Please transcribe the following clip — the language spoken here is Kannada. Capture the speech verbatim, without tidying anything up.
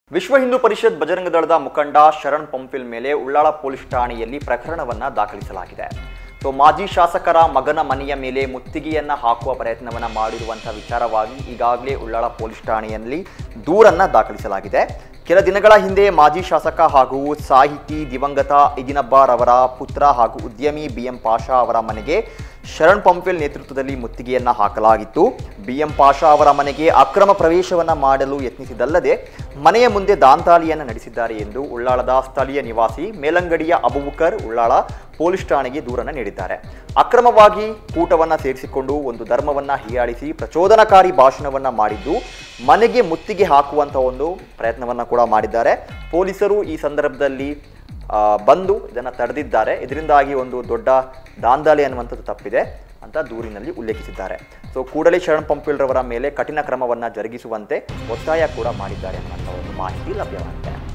ವಿಶ್ವ ಹಿಂದೂ ಪರಿಷತ್ ಬಜರಂಗ ದಳದ ಮುಖಂಡ ಶರಣ್ ಪಂಪಿಲ್ ಮೇಲೆ ಉಳ್ಳಾಳ ಪೊಲೀಸ್ ಠಾಣೆಯಲ್ಲಿ ಪ್ರಕರಣವನ್ನ ದಾಖಲಿಸಲಾಗಿದೆ. ಸೊ ಮಾಜಿ ಶಾಸಕರ ಮಗನ ಮನೆಯ ಮೇಲೆ ಮುತ್ತಿಗೆಯನ್ನ ಹಾಕುವ ಪ್ರಯತ್ನವನ್ನ ಮಾಡಿರುವಂತಹ ವಿಚಾರವಾಗಿ ಈಗಾಗಲೇ ಉಳ್ಳಾಳ ಪೊಲೀಸ್ ಠಾಣೆಯಲ್ಲಿ ದೂರನ್ನ ದಾಖಲಿಸಲಾಗಿದೆ. ಕೆಲ ದಿನಗಳ ಹಿಂದೆ ಮಾಜಿ ಶಾಸಕ ಹಾಗೂ ಸಾಹಿತಿ ದಿವಂಗತ ಇದಿನಬ್ಬಾರ್ ಅವರ ಪುತ್ರ ಹಾಗೂ ಉದ್ಯಮಿ ಬಿ ಎಂ ಪಾಷಾ ಅವರ ಮನೆಗೆ ಶರಣ್ ಪಂಪಿಲ್ ನೇತೃತ್ವದಲ್ಲಿ ಮುತ್ತಿಗೆಯನ್ನ ಹಾಕಲಾಗಿತ್ತು. ಬಿ ಎಂ ಪಾಷಾ ಅವರ ಮನೆಗೆ ಅಕ್ರಮ ಪ್ರವೇಶವನ್ನ ಮಾಡಲು ಯತ್ನಿಸಿದಲ್ಲದೆ ಮನೆಯ ಮುಂದೆ ದಾಂತಾಲಿಯನ್ನು ನಡೆಸಿದ್ದಾರೆ ಎಂದು ಉಳ್ಳಾಳದ ಸ್ಥಳೀಯ ನಿವಾಸಿ ಮೇಲಂಗಡಿಯ ಅಬೂಬಕರ್ ಉಳ್ಳಾಳ ಪೊಲೀಸ್ ಠಾಣೆಗೆ ದೂರನ್ನು ನೀಡಿದ್ದಾರೆ. ಅಕ್ರಮವಾಗಿ ಕೂಟವನ್ನ ಸೇರಿಸಿಕೊಂಡು ಒಂದು ಧರ್ಮವನ್ನ ಹೀಯಾಳಿಸಿ ಪ್ರಚೋದನಕಾರಿ ಭಾಷಣವನ್ನ ಮಾಡಿದ್ದು ಮನೆಗೆ ಮುತ್ತಿಗೆ ಹಾಕುವಂತ ಒಂದು ಪ್ರಯತ್ನವನ್ನ ಕೂಡ ಮಾಡಿದ್ದಾರೆ. ಪೊಲೀಸರು ಈ ಸಂದರ್ಭದಲ್ಲಿ ಬಂದು ಇದನ್ನು ತಡೆದಿದ್ದಾರೆ. ಇದರಿಂದಾಗಿ ಒಂದು ದೊಡ್ಡ ದಾಂಧಲೆ ಅನ್ನುವಂಥದ್ದು ತಪ್ಪಿದೆ ಅಂತ ದೂರಿನಲ್ಲಿ ಉಲ್ಲೇಖಿಸಿದ್ದಾರೆ. ಸೊ ಕೂಡಲೇ ಶರಣ್ ಪಂಪಿಲ್ ರವರ ಮೇಲೆ ಕಠಿಣ ಕ್ರಮವನ್ನು ಜರುಗಿಸುವಂತೆ ಒತ್ತಾಯ ಕೂಡ ಮಾಡಿದ್ದಾರೆ ಅನ್ನುವಂಥ ಒಂದು ಮಾಹಿತಿ ಲಭ್ಯವಾಗಿದೆ.